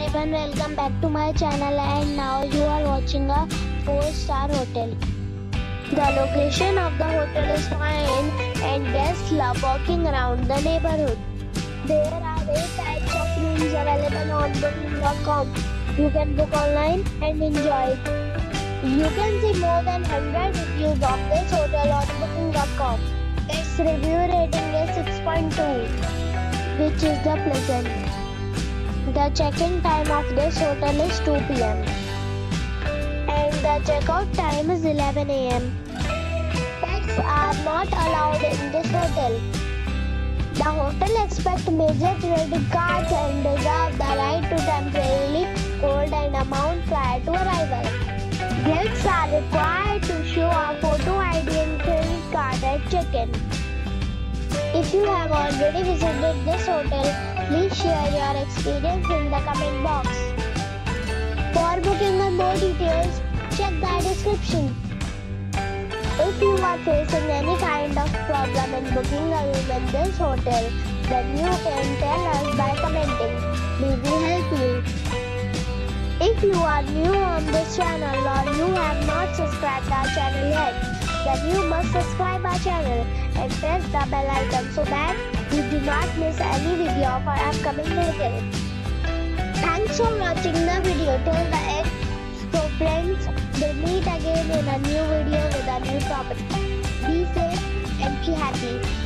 everyone, welcome back to my channel, and now you are watching a 4-star hotel. The location of the hotel is fine and guests love walking around the neighborhood. There are 8 types of rooms available on booking.com. You can book online and enjoy it. You can see more than 100 reviews of this hotel on booking.com. Its review rating is 6.2, which is the pleasant. The check-in time of this hotel is 2 p.m. and the check-out time is 11 a.m. Pets are not allowed in this hotel. The hotel accepts major credit cards and reserves the right to temporarily hold an amount prior to arrival. Guests are required to show a photo ID and credit card at check-in. If you have already visited this hotel, please share your experience in the comment box. For booking or more details, check the description. If you are facing any kind of problem in booking a room in this hotel, then you can tell us by commenting. We will help you. If you are new on this channel or you have not subscribed our channel yet, then you must subscribe our channel and press the bell icon so that you do not miss any video of our upcoming video. Thanks for watching the video till the end. So friends, we'll meet again in a new video with a new property. Be safe and be happy.